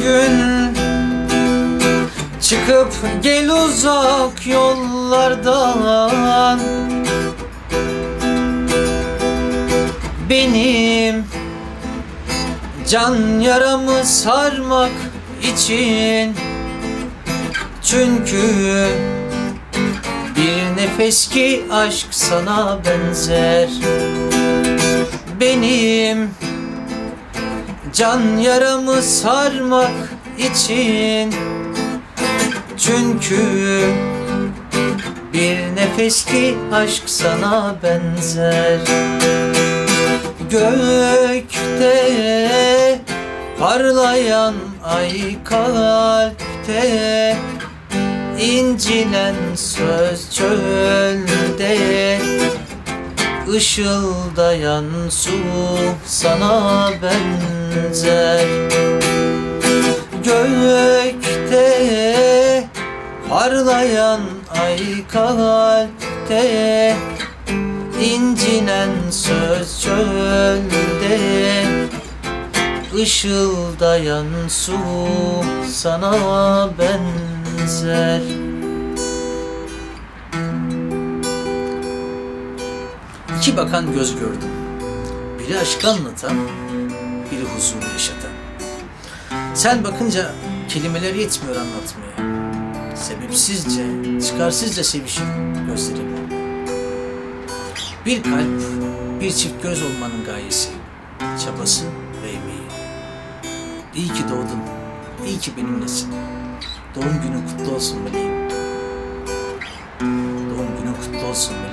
gün çıkıp gel uzak yollardan. Benim can yaramı sarmak için. Çünkü bir nefes ki aşk sana benzer. Benim can yaramı sarmak için. Çünkü bir nefes ki aşk sana benzer. Gökte parlayan ay, kalpte İncilen söz, çölde ışıldayan su sana benzer. Gökte parlayan ay, kalpte İncilen söz, çölde ışıldayan su sana benzer. İki bakan göz gördüm. Biri aşkı anlatan, biri huzuru yaşatan. Sen bakınca kelimeler yetmiyor anlatmaya. Sebepsizce, çıkarsızca sevişim gözlerimle. Bir kalp, bir çift göz olmanın gayesi, çabası ve emeği. İyi ki doğdun, iyi ki benimlesin. Doğum günün kutlu olsun meleğim. Doğum günün kutlu olsun meleğim.